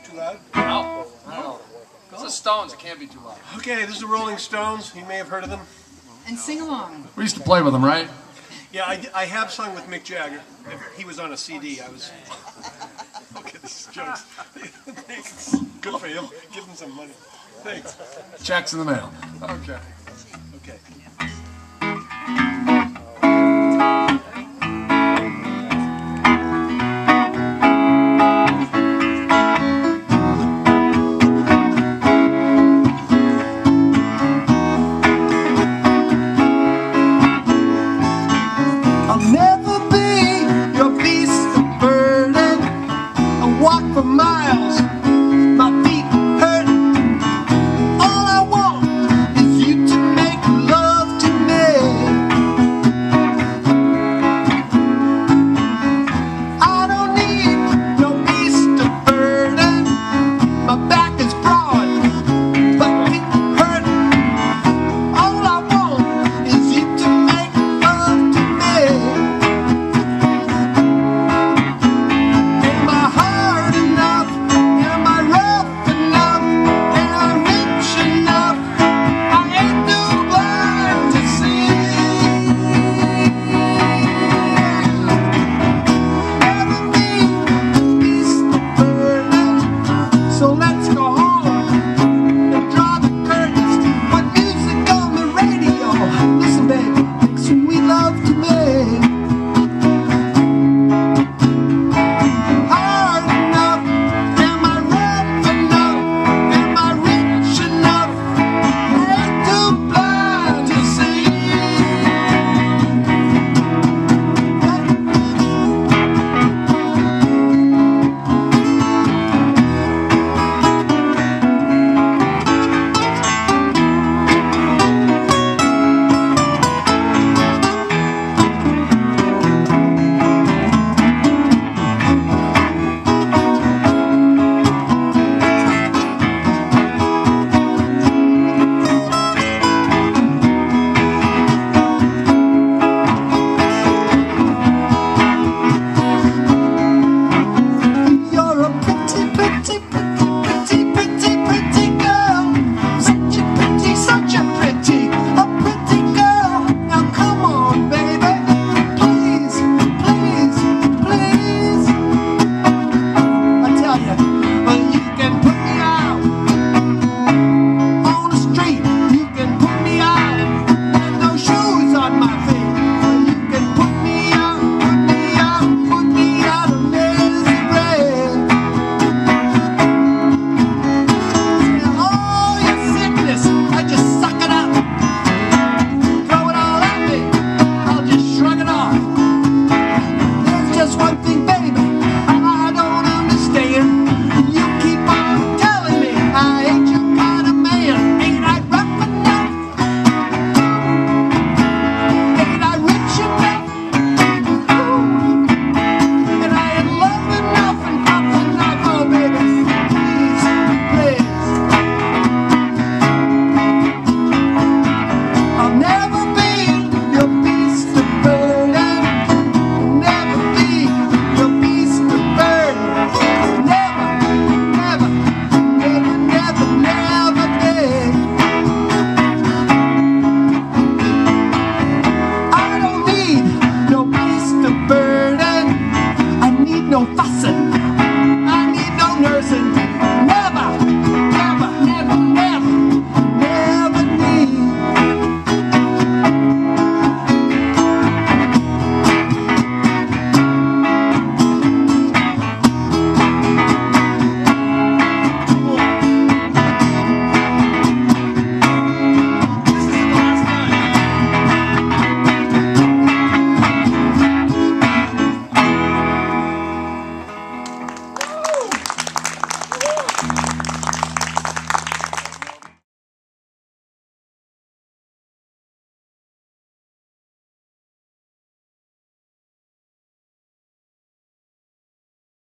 Too loud? No. No. It's the Stones. It can't be too loud. Okay, this is the Rolling Stones. You may have heard of them. And sing along. We used to play with them, right? Yeah, I have sung with Mick Jagger. He was on a CD. I was. Okay, this is jokes. Thanks. Good for you. Give him some money. Thanks. Checks in the mail. Okay. Okay.